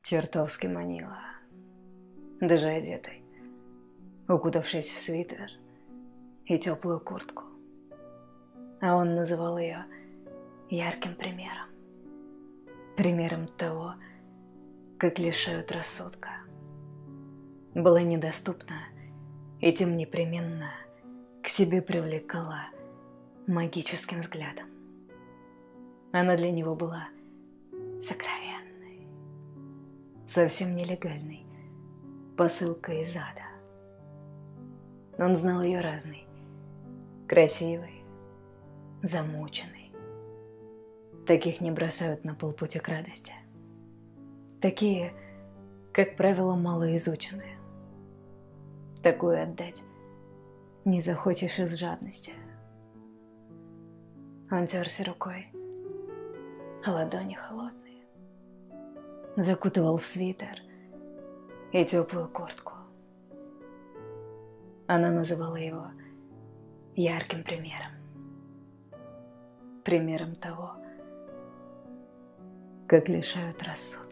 чертовски манила, даже одетой, укутавшись в свитер и теплую куртку. А он называл ее ярким примером. Примером того, как лишают рассудка. Была недоступна и тем непременно к себе привлекала магическим взглядом. Она для него была сокровенной, совсем нелегальной, посылкой из ада. Он знал ее разной, красивой, замученной. Таких не бросают на полпути к радости. Такие, как правило, малоизученные. Такую отдать не захочешь из жадности. Он терся рукой, а ладони холодные. Закутывал в свитер и теплую куртку. Она называла его ярким примером. Примером того, как лишают рассудка.